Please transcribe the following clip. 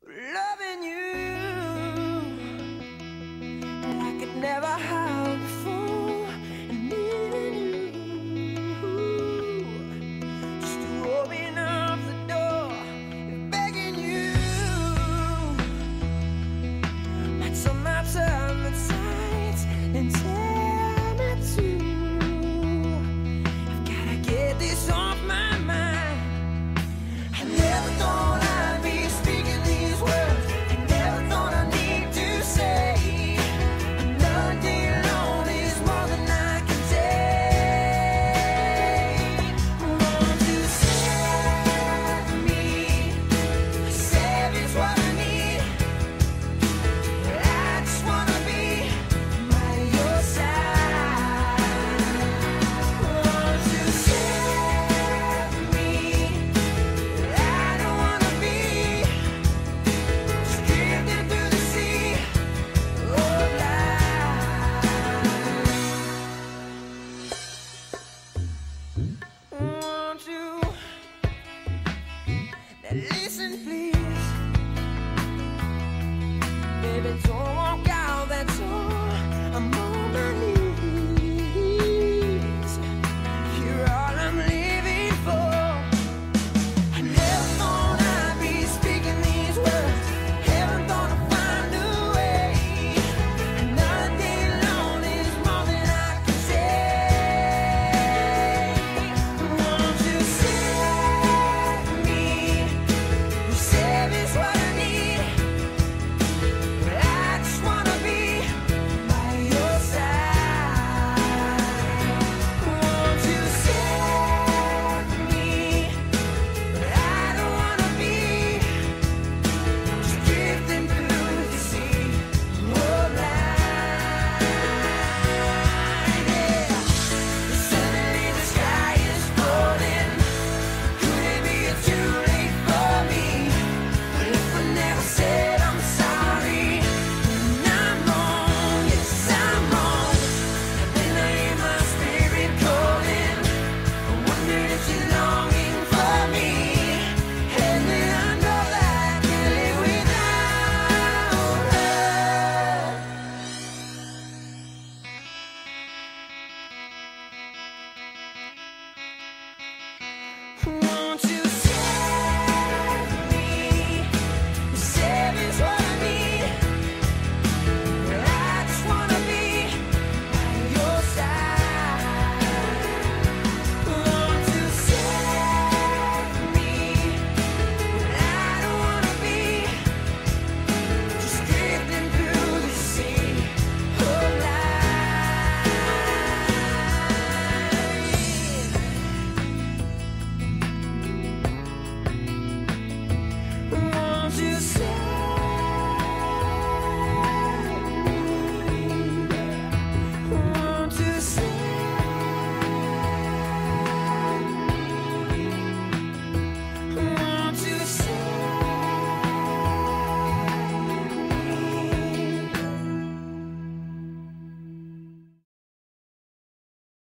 loving you like it never had before, and needing you just to open up the door, and begging you might somehow turn the tides and tell me to. I've gotta get this off my mind. I never thought I'd be speaking these words. I never thought I'd need to say another day alone is more than I can take. Want to save me, save is what I need. I just wanna be by your side. Want to save me, I don't wanna be just drifting through the sea of life. Want you, now listen please, baby, don't